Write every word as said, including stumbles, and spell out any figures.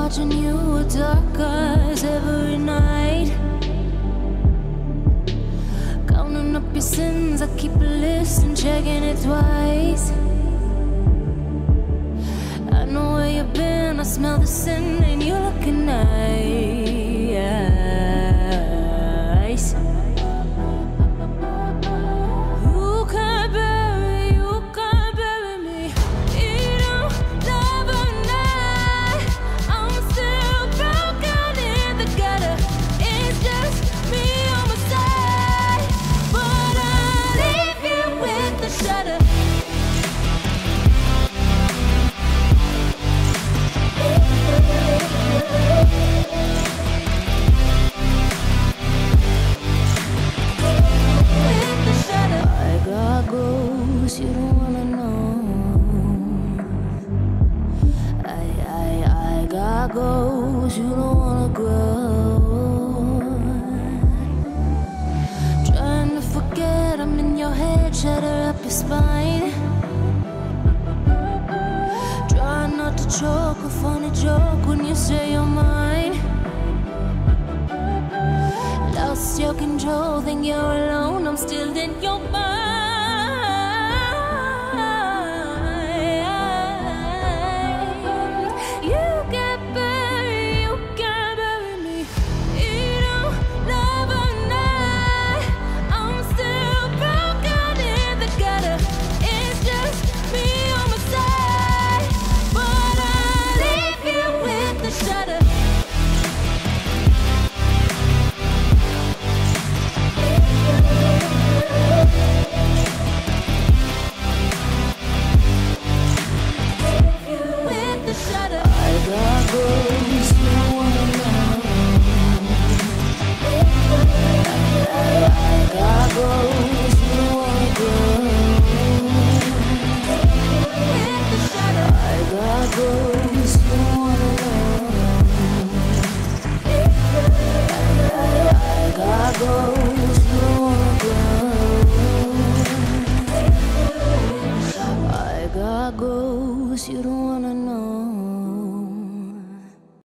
watching you with dark eyes every night. Counting up your sins, I keep a list and checking it twice. I know where you've been, I smell the sin and you're looking nice. You can't bury, you can't bury me. You don't love a night. I'm still broken in the gutter. It's just me on my side, but I leave you with the shudder. You don't wanna know. I, I, I got goals you don't wanna grow. Trying to forget, I'm in your head, shatter up your spine. Try not to choke, a funny joke when you say you're mine. Lost your control, think you're alone, I'm still in your mind.